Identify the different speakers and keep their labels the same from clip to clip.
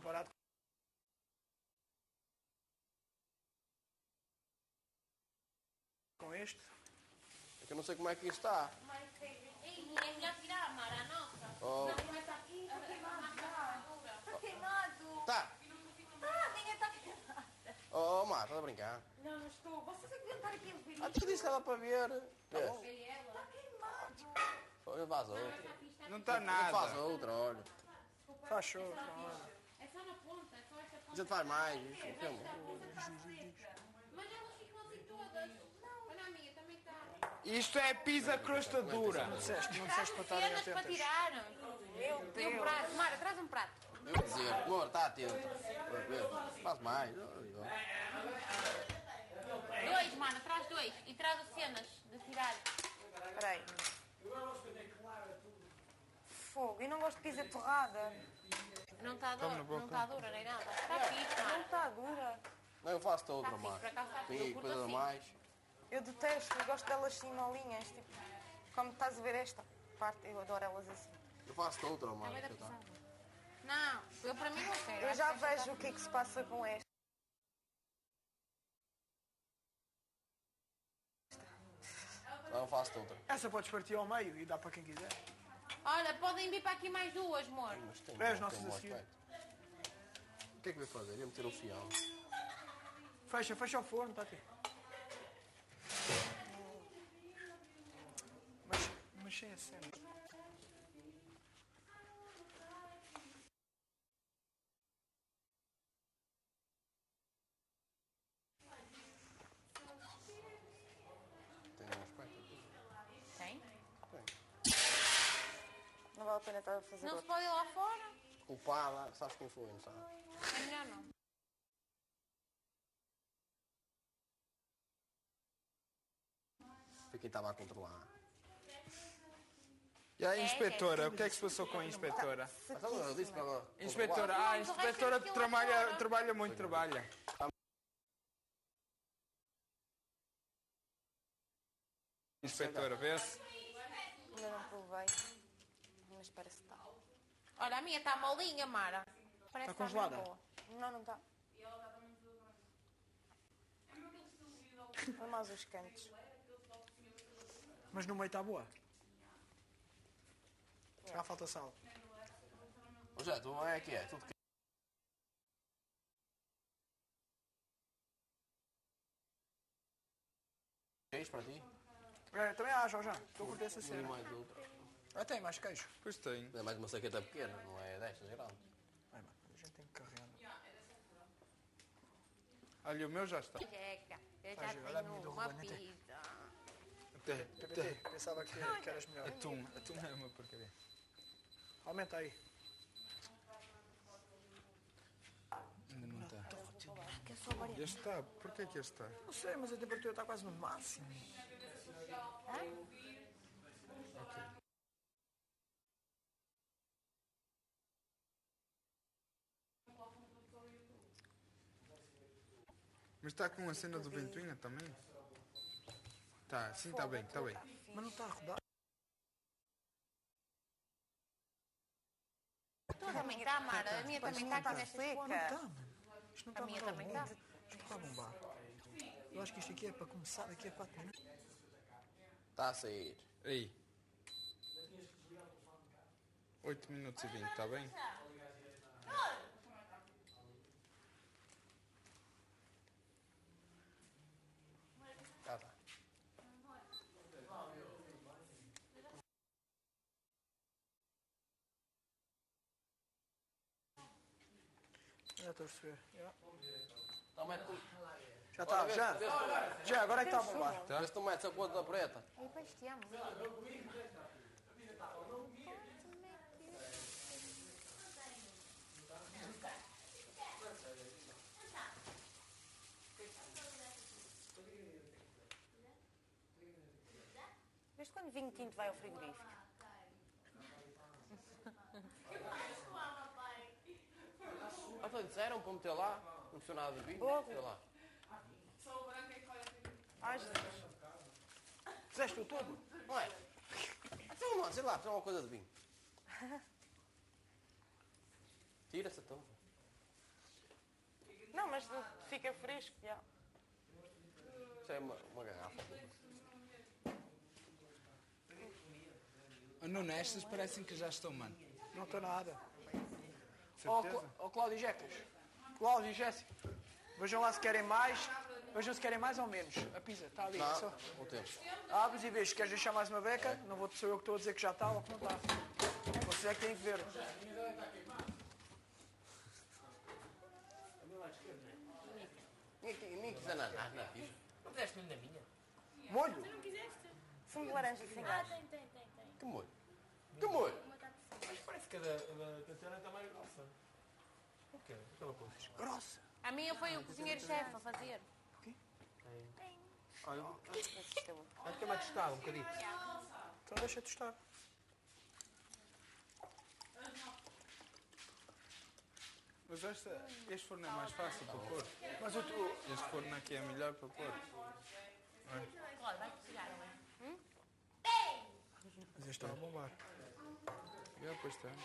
Speaker 1: comparado com este.
Speaker 2: É que eu não sei como é que isto está.
Speaker 3: Ei, é melhor tirar a Mara, a nossa.
Speaker 2: Oh.
Speaker 3: Não começa aqui. Está queimado já. Está queimado.
Speaker 2: Tá.
Speaker 3: Ninguém está queimado.
Speaker 2: Oh, Mar, estás a brincar?
Speaker 3: Não, não estou. Vocês é que deviam estar aqui a ver
Speaker 2: Ah, tu disse que dava para ver.
Speaker 3: Está queimado.
Speaker 2: Olha, faz outra.
Speaker 4: Não está
Speaker 2: Faz
Speaker 4: nada.
Speaker 2: outra, olha.
Speaker 1: Faz show.
Speaker 3: É só na ponta, é só esta ponta.
Speaker 2: A gente faz mais. Isto é um filme.
Speaker 3: Mas elas ficam assim todas. Olha a minha, também está.
Speaker 4: Isto é pizza crosta dura.
Speaker 1: Não disseste para estarem
Speaker 3: Cenas para
Speaker 1: atentas.
Speaker 3: tirar. E um prato. Mara, traz um prato.
Speaker 2: Eu vou dizer, amor, está atento. Faz mais.
Speaker 3: Dois, Mara, traz dois. E traz as cenas de tirar.
Speaker 5: Espera aí. Fogo, eu não gosto de pizza torrada.
Speaker 3: Não está
Speaker 4: Toma na
Speaker 3: dura,
Speaker 4: boca.
Speaker 3: não está dura nem nada. Está fixe,
Speaker 5: Não
Speaker 3: Mara.
Speaker 5: está dura.
Speaker 2: Não, eu faço-te outra,
Speaker 3: Tá fixe,
Speaker 2: Mar.
Speaker 3: por acaso tá fixe, eu
Speaker 2: Tem
Speaker 3: curto
Speaker 2: coisa a
Speaker 3: assim.
Speaker 2: mais.
Speaker 5: Eu detesto, eu gosto delas assim molinhas. Tipo, como estás a ver esta parte, eu adoro elas assim.
Speaker 2: Eu faço-te outra, Mar.
Speaker 3: Também dá pressão. Não, eu para mim não quero.
Speaker 5: Eu já vejo o que é que se passa com esta.
Speaker 2: Não, eu faço-te outra.
Speaker 1: Essa podes partir ao meio e dá para quem quiser.
Speaker 3: Olha, podem vir para aqui mais duas, amor.
Speaker 2: Mas tem,
Speaker 1: É, as
Speaker 2: tem
Speaker 1: nossas
Speaker 2: um bom
Speaker 1: a seguir.
Speaker 2: aspecto. O que é que vai fazer? Ia meter o fião.
Speaker 1: Fecha o forno, Tati. Mas sem a cena.
Speaker 2: Tem um aspecto.
Speaker 3: Tem?
Speaker 5: Não vale a pena estar a fazer
Speaker 3: Não se
Speaker 5: outra.
Speaker 3: pode ir lá fora?
Speaker 2: Culpada, sabes quem foi, não sabes?
Speaker 3: É melhor não.
Speaker 2: Foi quem estava a controlar.
Speaker 4: E a inspetora? O que é que se passou com a inspetora?
Speaker 2: Mas eu disse para ela.
Speaker 4: Inspetora, a inspetora trabalha muito, trabalha. Inspetora, vê-se?
Speaker 5: Ainda não provei. Mas parece que está.
Speaker 3: Olha, a minha está molinha, Mara. Parece
Speaker 1: Está
Speaker 3: que está
Speaker 1: congelada?
Speaker 3: bem boa.
Speaker 5: Não, não está. Olha mais os cantos.
Speaker 1: Mas no meio está boa. Já falta sal.
Speaker 2: Ô Jé, tu é que é? Tudo que queijo para ti?
Speaker 1: É, também acho, já. Estou a curtir essa
Speaker 2: E
Speaker 1: cena.
Speaker 2: mais outra.
Speaker 1: Ah, tem mais queijo.
Speaker 4: Pois tem.
Speaker 2: É mais uma saqueta pequena, não é destas grandes.
Speaker 1: Ai, mano, a gente tem que carregar.
Speaker 4: Olha, o meu já está.
Speaker 3: Jeca, eu já
Speaker 1: Olha, olha a minha
Speaker 3: tenho
Speaker 1: do
Speaker 3: uma
Speaker 1: Ruben, até.
Speaker 3: pizza.
Speaker 4: Até.
Speaker 1: PPT, pensava que eras melhor.
Speaker 4: Atum é uma porcaria.
Speaker 1: Aumenta aí.
Speaker 4: Ainda não está.
Speaker 5: Que é só variante.
Speaker 4: Este está. Porquê que este está?
Speaker 1: Não sei, mas a temperatura está quase no máximo.
Speaker 4: Mas está com a cena do ventoinha também? Tá, sim, está bem, está bem.
Speaker 1: Mas não está a rodar.
Speaker 3: Tu também está, Mara. A minha também está aqui nesta
Speaker 5: seca.
Speaker 1: Não está, mano. Isto não está
Speaker 3: A minha
Speaker 1: a
Speaker 3: também
Speaker 1: bombar.
Speaker 3: está.
Speaker 1: Isto não está a bombar. Eu acho que isto aqui é para começar daqui a 4 minutos.
Speaker 2: Está a sair.
Speaker 4: Aí. 8 minutos e 20, está bem?
Speaker 2: Já está.
Speaker 1: Já estou a perceber.
Speaker 2: Então mete tu.
Speaker 1: Já está, já. Já, agora é que está a bombar.
Speaker 2: Vê se tu metes a ponta preta.
Speaker 3: E depois te amo.
Speaker 5: Desde quando vinho tinto vai ao frigorífico?
Speaker 2: Então disseram para meter lá, não precisa nada de vinho,
Speaker 5: Boa.
Speaker 2: meter lá.
Speaker 5: Ai, Jesus.
Speaker 1: Fizeste o todo?
Speaker 2: Não é? Então, mano, sei lá, precisa uma coisa de vinho. Tira-se então.
Speaker 5: Não, mas fica fresco, já.
Speaker 2: Isso é uma garrafa.
Speaker 4: Nuno, estas parecem que já estão, mano.
Speaker 1: Não estou nada.
Speaker 4: Certeza?
Speaker 1: Ó Cláudio e Jecas. Cláudio e Jéssica. Vejam lá se querem mais. Vejam se querem mais ou menos. A pizza está ali.
Speaker 2: Não,
Speaker 1: Só...
Speaker 2: o tempo.
Speaker 1: Abres e vês. Queres deixar mais uma beca? Não vou ser eu que estou a dizer que já está ou que não está. Vocês é que têm que ver.
Speaker 2: Nem quis ananás na pizza.
Speaker 6: Não deste mesmo da minha?
Speaker 1: Molho?
Speaker 3: Não quiseste?
Speaker 5: Sumo de laranja sem gás.
Speaker 3: Tem.
Speaker 2: Que molho? Que molho?
Speaker 6: Mas parece que a da Tatiana está mais grossa. O quê? Aquela coisa.
Speaker 1: Grossa.
Speaker 3: A minha foi o cozinheiro-chefe a fazer.
Speaker 6: Olha, vai ter mais tostado um bocadinho.
Speaker 1: Então deixa tostar.
Speaker 4: Mas este forno é mais fácil para pôr.
Speaker 1: Mas o
Speaker 4: Este forno aqui é melhor para pôr.
Speaker 3: Olha, vai precisar, não é?
Speaker 1: Mas este está a bombar.
Speaker 4: Já, pois está.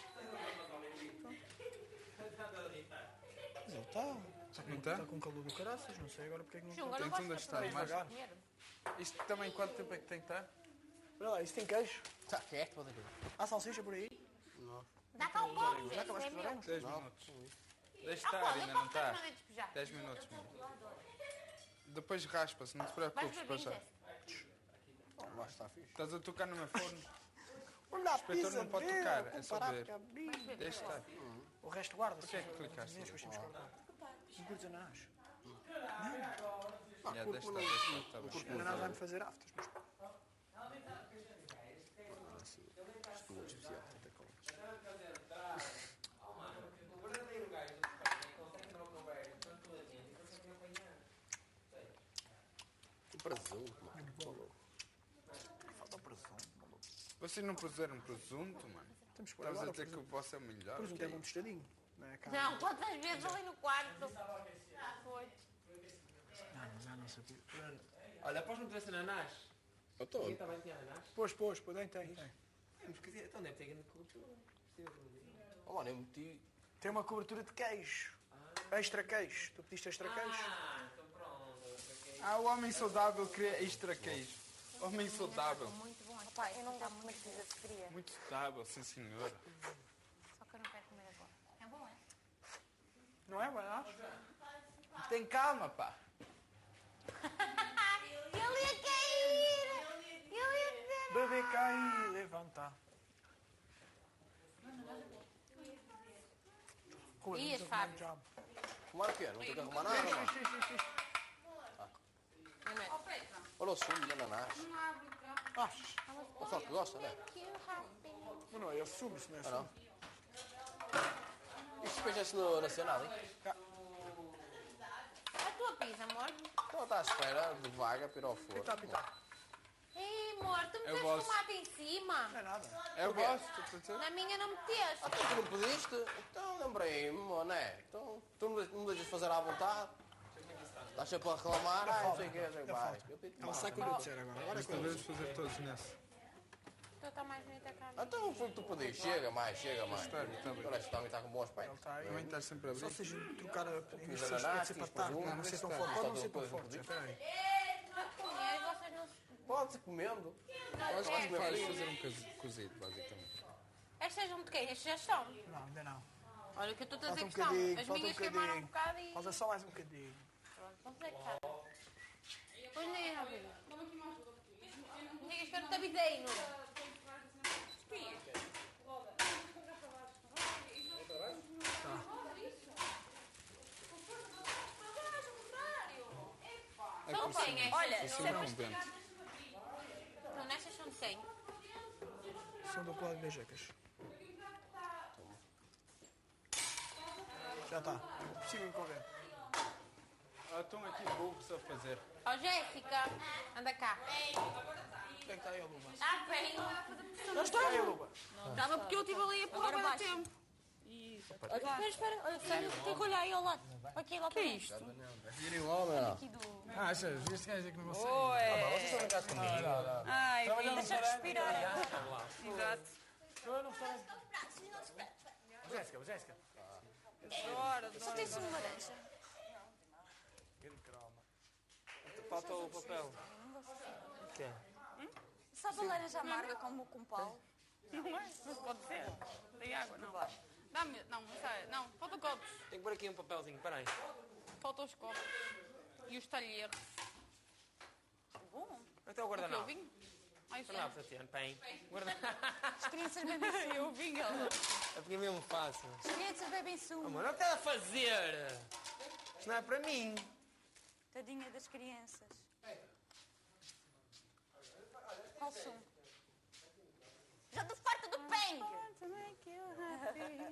Speaker 1: Mas ele está.
Speaker 4: Não está?
Speaker 1: Está com calor do caraças. Não sei agora porque é que não está.
Speaker 3: Chunga, eu não
Speaker 4: Então
Speaker 3: gosto
Speaker 4: deixa estar
Speaker 3: de
Speaker 4: mais.
Speaker 3: comer.
Speaker 4: Isto também quanto tempo é que tem que estar?
Speaker 1: Olha lá, isso tem queijo.
Speaker 2: Está quieto, pode ver.
Speaker 1: Há salsicha por aí?
Speaker 3: Dá cá um pouco,
Speaker 1: Já acabaste
Speaker 3: é
Speaker 1: de
Speaker 3: meu.
Speaker 1: fazer?
Speaker 4: 10 minutos. Deixa
Speaker 3: Ah,
Speaker 4: estar,
Speaker 3: pode,
Speaker 4: ainda
Speaker 3: eu
Speaker 4: não
Speaker 3: posso ter
Speaker 4: está.
Speaker 3: que não despejar.
Speaker 4: 10 minutos mesmo. Depois raspa-se, não te
Speaker 3: Vais
Speaker 4: preocupes,
Speaker 3: ver
Speaker 4: para já.
Speaker 3: Jéssica.
Speaker 2: Mas está fixe.
Speaker 4: Estás a tocar no meu forno.
Speaker 1: Olha a
Speaker 4: inspetor
Speaker 1: pizza
Speaker 4: não pode
Speaker 1: dele,
Speaker 4: tocar, é só
Speaker 1: comparado
Speaker 4: ver.
Speaker 1: com a minha.
Speaker 4: Deixa estar.
Speaker 1: O resto guarda-se.
Speaker 4: Porquê é que clicaste?
Speaker 1: Depois temos que guardar. Não curtes ananás?
Speaker 4: Já, deixa estar, está bem.
Speaker 1: Ananás vai-me fazer aftas. Mas...
Speaker 2: Isto não é especial, até com. Que presunto, mano.
Speaker 1: Falta o presunto, maluco.
Speaker 4: Vocês não puseram presunto, mano?
Speaker 1: Temos que pôr
Speaker 4: Estavas a
Speaker 1: agora.
Speaker 4: dizer que o vosso é o melhor.
Speaker 1: O presunto é bom tostadinho. Não é carne.
Speaker 3: Não, quantas vezes ali no quarto? Foi.
Speaker 1: Não, já não sabia.
Speaker 6: Olha, após não tivesse ananás.
Speaker 2: Eu estou.
Speaker 6: Ninguém também tinha ananás.
Speaker 1: Pois, tem.
Speaker 6: Mas quer dizer, então deve ter grande cultura.
Speaker 2: Oh, mano, eu meti.
Speaker 1: Tem uma cobertura de queijo. Extra queijo. Tu pediste extra queijo?
Speaker 6: Então pronto.
Speaker 4: Ah, o homem saudável queria extra queijo. Homem saudável.
Speaker 3: Muito bom.
Speaker 5: Opa, eu não gosto muito de pizza de fria.
Speaker 4: Muito saudável, sim senhora.
Speaker 3: Só que eu não quero comer agora. É bom, é?
Speaker 1: Não é, Guanax?
Speaker 4: Tem calma, pá.
Speaker 3: Ele ia cair! Ele ia dizer...
Speaker 1: Bebê cair, levantar.
Speaker 3: Ias, Fábio.
Speaker 2: Fumar o quê? Não tem que arrumar nada, mano. Olha o sumo de ananás. O pessoal que gosta, né?
Speaker 1: Mas não, é sumo, isso não é
Speaker 2: Ah,
Speaker 1: sumo.
Speaker 2: não. Isto depois é no nacional, hein?
Speaker 3: A tua pizza, amor?
Speaker 2: Então está à espera de vaga para ir ao forno.
Speaker 1: Pitar.
Speaker 3: Ei, amor, tu meteste
Speaker 4: gosto.
Speaker 3: tomate em cima.
Speaker 1: Não é nada.
Speaker 4: Eu gosto, estou a dizer.
Speaker 3: Na minha não meteste.
Speaker 2: Ah, tu não pediste? Então lembrei-me, não é? Então tu não me deixas fazer à vontade. Estás sempre a reclamar, não sei o que, sei vai. Eu pedi
Speaker 1: Ela sai quando eu disser agora. Agora é
Speaker 4: Esta vez fazer todos nesse.
Speaker 3: Tu está mais bonita que a minha.
Speaker 2: Então foi o que tu pediste. Chega mais, chega mais.
Speaker 4: Está bem.
Speaker 2: Agora este também está com bom aspecto.
Speaker 1: Está aí.
Speaker 4: Também estás sempre a
Speaker 1: Só
Speaker 4: abrir.
Speaker 1: seja trocar a. Em vez de ser
Speaker 2: ananás,
Speaker 1: ser para
Speaker 2: quis
Speaker 1: tarde,
Speaker 2: presunto,
Speaker 1: não ser tão
Speaker 2: está.
Speaker 1: forte. Pode não
Speaker 2: Está
Speaker 1: ser tão
Speaker 2: tudo
Speaker 1: forte.
Speaker 2: pedido.
Speaker 1: Espera aí.
Speaker 3: Vai comer e vocês não...
Speaker 2: Pode-se comendo.
Speaker 4: Acho que
Speaker 2: comer
Speaker 4: vais
Speaker 2: frio.
Speaker 4: fazer um cozido, basicamente.
Speaker 3: Estas são de quem? Estas já estão.
Speaker 1: Não, ainda não.
Speaker 3: Olha que eu estou a
Speaker 1: Falta
Speaker 3: dizer
Speaker 1: um
Speaker 3: que estão.
Speaker 1: bocadinho,
Speaker 3: As
Speaker 1: falta um
Speaker 3: minhas queimaram um
Speaker 1: bocadinho.
Speaker 3: bocado e...
Speaker 1: Falta só mais um bocadinho.
Speaker 3: Pronto, vamos ver que está. Pois nem é, filho. Não digas que eu não te avisei, Nuno.
Speaker 4: É
Speaker 3: São
Speaker 4: por
Speaker 3: 100
Speaker 4: cima.
Speaker 3: estas.
Speaker 5: Olha,
Speaker 4: Assim não convento.
Speaker 3: Não, nestas são de 100.
Speaker 1: São do Cláudio das Jecas. Já está. Possível me convém.
Speaker 4: Ah, estão aqui burros a fazer.
Speaker 3: Ó, Jéssica, anda cá.
Speaker 1: Onde é que está aí a luva?
Speaker 3: Está bem.
Speaker 1: Já está aí a luva.
Speaker 3: Estava porque eu estive ali a pôr há tempo. Espera, olha, sério, tem que olhar aí ao lado. Aqui, lá para isto.
Speaker 2: Virem lá, meu.
Speaker 1: Ah, achas? Este gajo é que não consegue.
Speaker 2: Vocês estão em casa comigo?
Speaker 5: Ai, filho, deixa respirar. Exato.
Speaker 1: Jéssica, Jéssica.
Speaker 5: Só tem sumo de laranja.
Speaker 6: Falta o papel. O quê?
Speaker 3: Sabe a laranja amarga com pau?
Speaker 7: Não é? Mas pode ser. Tem água, não. Dá-me. Não, não sei. Não, falta copos.
Speaker 6: Tenho que pôr aqui um papelzinho, peraí.
Speaker 7: Falta os copos. E os talheres.
Speaker 3: Bom.
Speaker 6: Até o
Speaker 7: O
Speaker 6: guardanapo.
Speaker 7: vinho? Ai,
Speaker 6: Guardanapo, Tatiana, bem.
Speaker 3: As crianças bebem sumo.
Speaker 7: Eu vinho, ela.
Speaker 6: É porque é mesmo fácil.
Speaker 3: As crianças bebem sumo.
Speaker 6: Amor, não está a fazer! Isto não é para mim.
Speaker 3: Tadinha das crianças. Qual sumo? Já estou farta do Peng!
Speaker 7: To make you happy.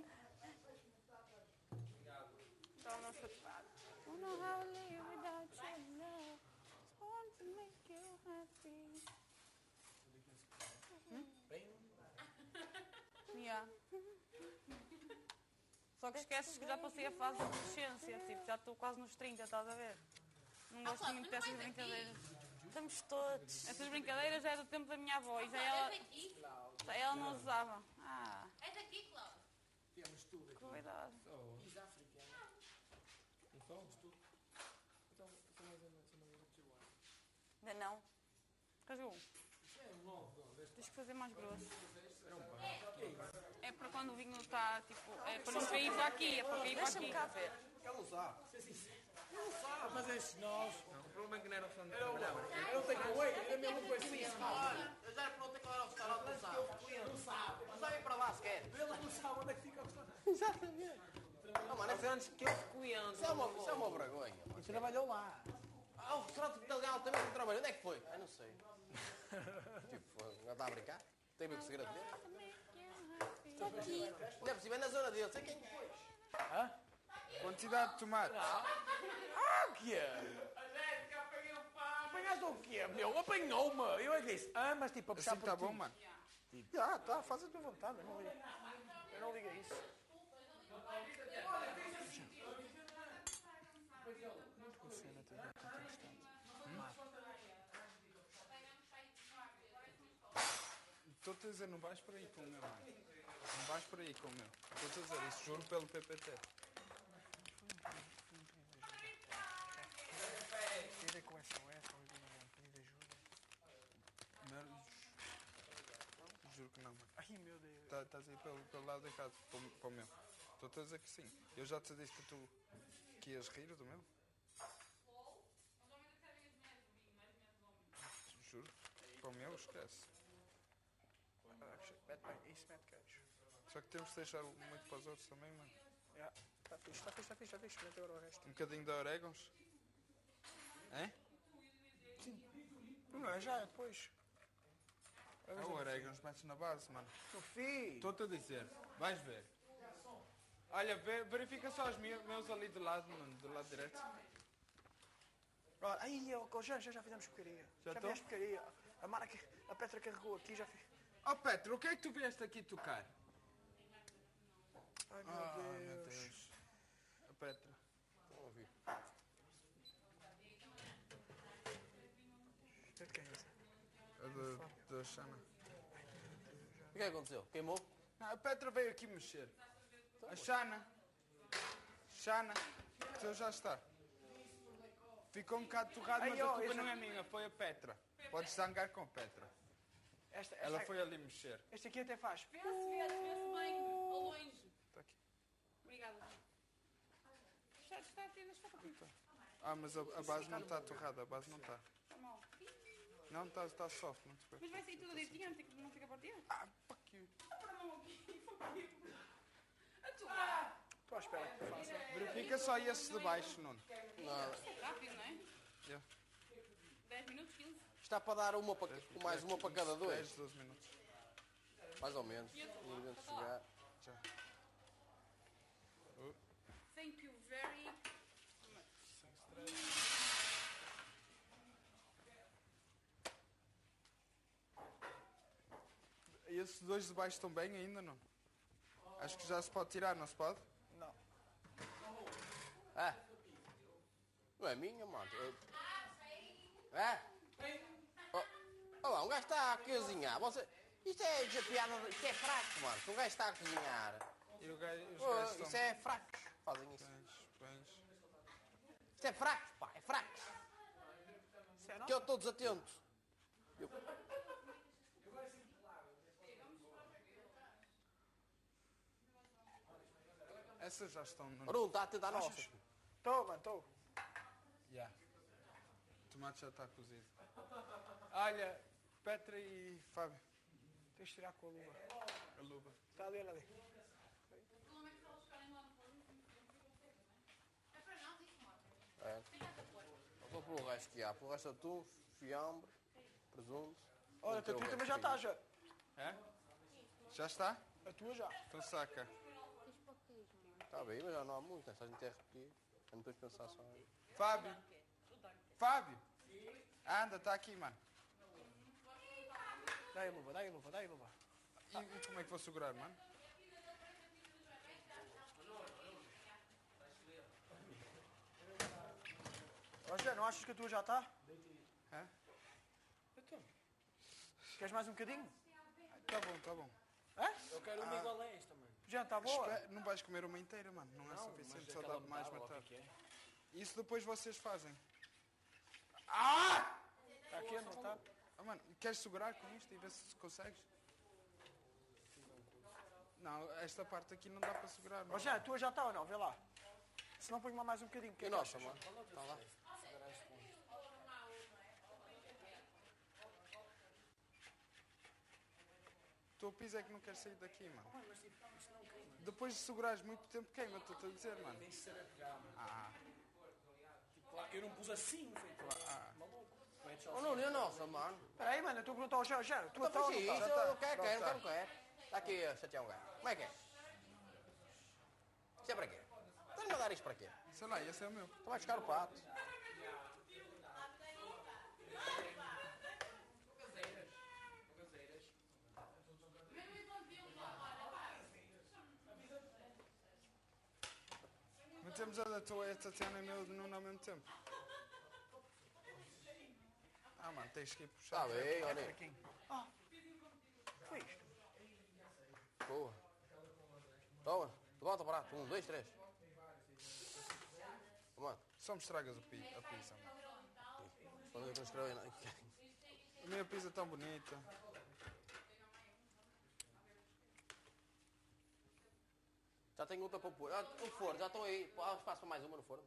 Speaker 7: Então, não sei. Don't know how to live without your love. Just want to make you happy. Yeah. Só que esqueces que já passei a fase de adolescência. Tipo, já estou quase nos 30, estás a ver? Não gosto muito dessas brincadeiras.
Speaker 3: Estamos todos.
Speaker 7: Essas brincadeiras já é do tempo da minha avó e já ela não usava. Ah,
Speaker 8: É daqui, Cláudio.
Speaker 7: cuidado.
Speaker 3: Ainda não.
Speaker 7: Casou. Tens que fazer mais grosso. É para quando o vinho está, tipo, é para não cair para aqui, é para cair para
Speaker 3: Deixa-me
Speaker 7: aqui.
Speaker 3: cá ver.
Speaker 6: Mas estes nós... Não, o problema é que não era o som de trabalhava.
Speaker 2: Eu tenho que wait, é mesmo coisa assim. Olha, eu já era para não ter que levar ao restaurante, não sabe. Não sabe. Não sabe ir para lá sequer.
Speaker 6: Ele não sabe onde é que fica o restaurante.
Speaker 2: Exatamente. Não, mano,
Speaker 6: Mas antes que eu cliente.
Speaker 2: isso é uma vergonha.
Speaker 1: E trabalhou lá.
Speaker 2: Ah, o restaurante italiano também que trabalho. Onde é que foi? Ah, não sei. Tipo, não está a brincar? Tem meio que segredo dele.
Speaker 3: Está aqui.
Speaker 2: Não é possível, é na zona dele. Sei quem foi.
Speaker 4: Quantidade de tomate.
Speaker 1: O que é? Apanhaste o quê, meu? Apanhou-me. Eu é que disse. Ah, mas tipo, a puxar
Speaker 4: Assim
Speaker 1: por
Speaker 4: está
Speaker 1: ti.
Speaker 4: bom, mano.
Speaker 1: Já, tá, faz a tua vontade. Eu não ligo a isso.
Speaker 4: Estou-te a dizer, não vais por aí com o meu, mano. Não vais por aí com o meu. Estou-te a dizer isso, juro pelo PPT.
Speaker 1: Tirei com essa UF, pedir ajuda.
Speaker 4: Juro que não, mano.
Speaker 1: Ai, meu Deus.
Speaker 4: Estás aí pelo lado de casa, para o meu. Estou-te a dizer que sim. Eu já te disse que ias rir do meu. Juro. Para o meu, esquece.
Speaker 1: Mete bem, isso mete queijo.
Speaker 4: Só que temos de deixar muito para os outros também, mano.
Speaker 1: Está fixe, está fixe, está fixe, está fixe. Mete agora o resto.
Speaker 4: Um bocadinho de orégãos. É?
Speaker 1: Não é já, é depois.
Speaker 4: É o orégãos, metes na base, mano.
Speaker 1: No fim.
Speaker 4: Estou-te a dizer, vais ver. Olha, verifica só os meus ali do lado, mano, do lado direito.
Speaker 1: Olha, aí, já fizemos porcaria.
Speaker 4: Já tô?
Speaker 1: fizemos porcaria. A Petra carregou aqui, já fiz.
Speaker 4: Oh, Petro, o que é que tu vieste aqui tocar?
Speaker 1: Ai, meu Deus.
Speaker 4: A Petra.
Speaker 2: Não ouvi.
Speaker 1: De quem é essa?
Speaker 4: A da Xana.
Speaker 2: O que é que aconteceu? Queimou?
Speaker 4: Não, a Petra veio aqui mexer. A Xana. Xana. Então já está. Ficou um bocado torrado,
Speaker 1: Ai,
Speaker 4: mas a
Speaker 1: ó,
Speaker 4: culpa
Speaker 1: esse-
Speaker 4: não é minha, foi a Petra. Podes zangar com a Petra. Ela foi ali mexer.
Speaker 1: Este aqui até faz.
Speaker 7: Vê-se bem, ao longe.
Speaker 4: Está aqui.
Speaker 7: Obrigada. Está aqui, deixa para aqui.
Speaker 4: Ah, mas a base não está torrada, a base não está.
Speaker 7: Está mal.
Speaker 4: Não, está soft, não te
Speaker 7: Mas
Speaker 4: preocupes.
Speaker 7: vai sair tudo direitinho, não fica partido?
Speaker 4: Ah, fuck you.
Speaker 7: Para a mão aqui, a tua.
Speaker 1: Estou à espera que faça.
Speaker 4: Verifica só esse de baixo, Nuno.
Speaker 7: Rápido, não é?
Speaker 4: Yeah.
Speaker 7: 10 minutos, 15.
Speaker 2: Está para dar mais uma para cada dois.
Speaker 4: 10, 12 minutos.
Speaker 2: Mais ou menos. Não devemos chegar.
Speaker 4: Já.
Speaker 7: Thank you very much.
Speaker 4: E esses dois de baixo estão bem ainda, não? Acho que já se pode tirar, não se pode?
Speaker 1: Não.
Speaker 2: É. Não é minha, mano. É? Olha lá, um gajo está a cozinhar. Isto é piada, isto é fraco, mano. Um gajo está a cozinhar.
Speaker 4: E os gajos
Speaker 2: Isso
Speaker 4: estão...
Speaker 2: é fraco. Fazem isso.
Speaker 4: Bens.
Speaker 2: Isto é fraco, pá, é fraco.
Speaker 1: Disseram?
Speaker 2: Que eu estou desatento.
Speaker 4: Essas já estão no...
Speaker 2: Bruno, está a tentar nossa.
Speaker 1: Estou, mano, estou.
Speaker 4: Yeah. O tomate já está cozido. Olha, Petra e Fábio.
Speaker 1: Tens de tirar com a luva.
Speaker 4: A luva.
Speaker 1: Está ali, olha ali.
Speaker 2: É. Só pelo resto que há. Pelo resto atum, fiambre, presunto.
Speaker 1: Olha, a tua também já está, já.
Speaker 4: É? Já está?
Speaker 1: A tua já.
Speaker 4: Então saca.
Speaker 2: Está bem, mas já não há muito. É só a gente repetir. Eu não estou a pensar só aí.
Speaker 4: Fábio. Fábio. Anda, está aqui, mano.
Speaker 1: Dá aí a luva, dá aí a luva, dá aí a luva.
Speaker 4: E como é que vou segurar, mano?
Speaker 1: Ó, José, não achas que a tua já está?
Speaker 4: Hã?
Speaker 1: Queres mais um bocadinho?
Speaker 4: Tá bom, tá bom.
Speaker 1: Hã?
Speaker 6: Eu quero uma igual a esta, mano.
Speaker 1: Já está boa?
Speaker 4: Não vais comer uma inteira, mano. Não é suficiente, só dá mais batata.
Speaker 6: Que é?
Speaker 4: Isso depois vocês fazem.
Speaker 1: Está aqui, não está?
Speaker 4: Oh, mano, queres segurar com isto e ver se consegues? Não, esta parte aqui não dá para segurar.
Speaker 1: Ó,
Speaker 4: Mano.
Speaker 1: José, a tua já está ou não? Vê lá. Se não, põe-me lá mais um bocadinho.
Speaker 2: E nossa, mano? Está lá.
Speaker 4: O teu piso é que não quer sair daqui, mano. Depois de segurares muito tempo, queima, estou-te a dizer, mano.
Speaker 6: Tem que ser a pegar, mano.
Speaker 4: Ah,
Speaker 6: Tipo, lá, eu não pus assim, feito lá. Maluco. Metes só
Speaker 2: Oh, não, e a nossa, mano?
Speaker 1: Espera aí, mano, eu estou a perguntar ao José. José, a tua
Speaker 2: Então
Speaker 1: está ou
Speaker 2: faz
Speaker 1: não
Speaker 2: isso,
Speaker 1: está?
Speaker 2: eu quero. Está aqui a chatear um gajo. Como é que é? Isso é para quê? Estás-me a dar isto para quê?
Speaker 4: sei lá, esse é o meu.
Speaker 2: Tu vais buscar o prato.
Speaker 4: Metemos a da tua e a Tatiana e meu de Nuno ao mesmo tempo. Ah, mano, tens que ir puxar.
Speaker 2: Está bem, olha aí.
Speaker 1: Foi isto.
Speaker 2: Boa. Toma, levanta o prato. 1, 2, 3. Mano,
Speaker 4: Só me estragas a pizza, mano.
Speaker 2: quando eu escrevo aí, não.
Speaker 4: A minha pizza é tão bonita.
Speaker 2: Já tenho outra para pôr. O forno, já estou aí. Há espaço para mais uma no forno.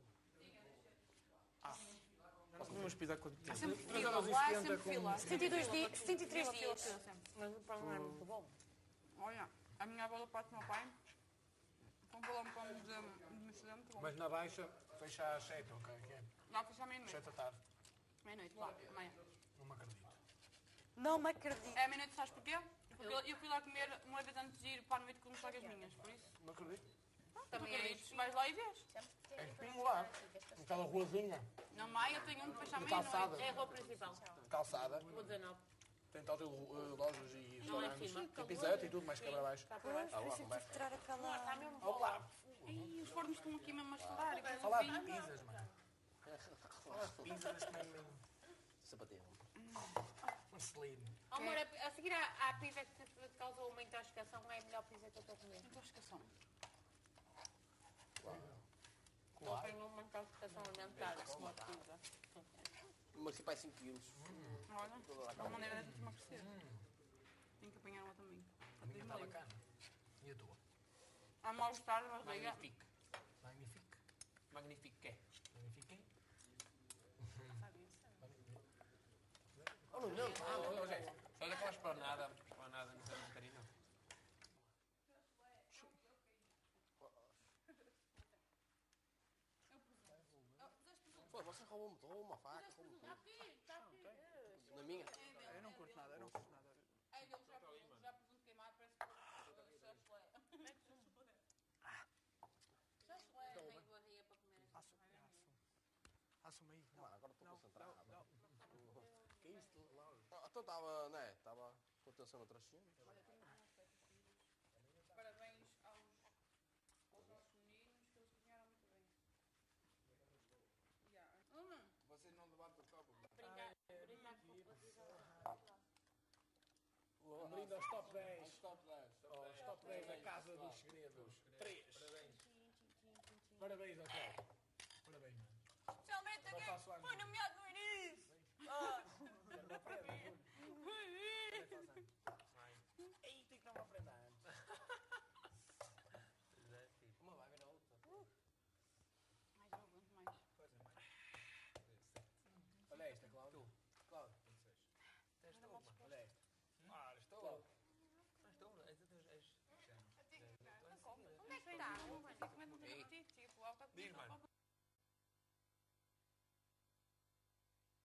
Speaker 1: Nós comemos pizza quanto tempo?
Speaker 7: Sempre fila, lá é sempre fila.
Speaker 3: 72 dias, 73
Speaker 7: Fila,
Speaker 3: dias.
Speaker 7: sempre.
Speaker 3: Mas o pão não é muito bom.
Speaker 7: Olha, a minha avó do parte do meu pai comprou um pão de Amsterdã muito bom.
Speaker 6: Mas na baixa, fecha às 7, ok? Que é?
Speaker 7: Lá fecha à meia-noite.
Speaker 6: 7 da tarde.
Speaker 7: Meia-noite, lá, amanhã.
Speaker 6: Não me acredito.
Speaker 3: Não me acredito.
Speaker 7: É meia-noite, sabes porquê? Porque eu fui lá comer uma vez antes de ir para a noite com colegas minhas, por isso.
Speaker 6: Não acredito.
Speaker 7: Também acredites, vais lá e vês.
Speaker 6: É espinho lá. Naquela ruazinha.
Speaker 7: Na Maia eu tenho um de fecha à
Speaker 6: Calçada.
Speaker 7: meia-noite.
Speaker 3: É a rua principal.
Speaker 6: Calçada.
Speaker 3: Rua 19.
Speaker 6: Tem tal lojas e
Speaker 3: Não é
Speaker 6: restaurantes.
Speaker 3: cima.
Speaker 6: Tem pizzete e tudo mais que é para baixo.
Speaker 3: Está por baixo. Por isso eu tive que tirar aquela...
Speaker 6: Olá.
Speaker 7: Ih, os fornos estão aqui mesmo a estudar. E depois
Speaker 6: Falar
Speaker 7: eu
Speaker 6: de
Speaker 7: vim.
Speaker 6: pizzas, mano. Falar de pizzas neste meio.
Speaker 2: Sapateiro.
Speaker 6: Um seline.
Speaker 3: Oh, amor, a seguir à pizza que te causou uma intoxicação, é a melhor pizza que eu estou a comer.
Speaker 7: Intoxicação.
Speaker 3: Eu tenho uma intoxicação alimentar com a pizza.
Speaker 2: Emagreci para 5 quilos.
Speaker 7: Olha, é uma maneira de emagrecer. Tenho que apanhar uma também.
Speaker 6: A minha está bacana. E a tua?
Speaker 7: Há mal-estar na barriga.
Speaker 6: Magnifique. Magnifique. Magnifique. Magnifique.
Speaker 2: Oh, não,
Speaker 6: Olha, gente. Olha aquela esplanada no Santa Catarina.
Speaker 2: Pô, você roubou uma faca, roubou tudo. Na minha?
Speaker 1: Eu não curto nada, eu não curto nada.
Speaker 7: É, ele já presunto queimar, parece que chachulé.
Speaker 3: Chachulé é meio barriga para comer esta.
Speaker 1: Assuma aí.
Speaker 2: Mano, agora estou concentrado.
Speaker 6: Que é isso?
Speaker 2: Então estava, né? Estava com atenção noutras cenas.
Speaker 7: Parabéns aos nossos meninos, que eles cozinharam muito bem.
Speaker 4: Vocês não levantam o copo.
Speaker 3: Brincar com a pizza.
Speaker 6: Um brinde aos top 10.
Speaker 4: Aos top 10.
Speaker 6: Aos top 10 da Casa dos Segredos. 3. Parabéns ao Tiago. Parabéns, mano.
Speaker 7: Especialmente
Speaker 6: Já faço anos.
Speaker 7: foi nomeado no início.
Speaker 1: Diz, mano.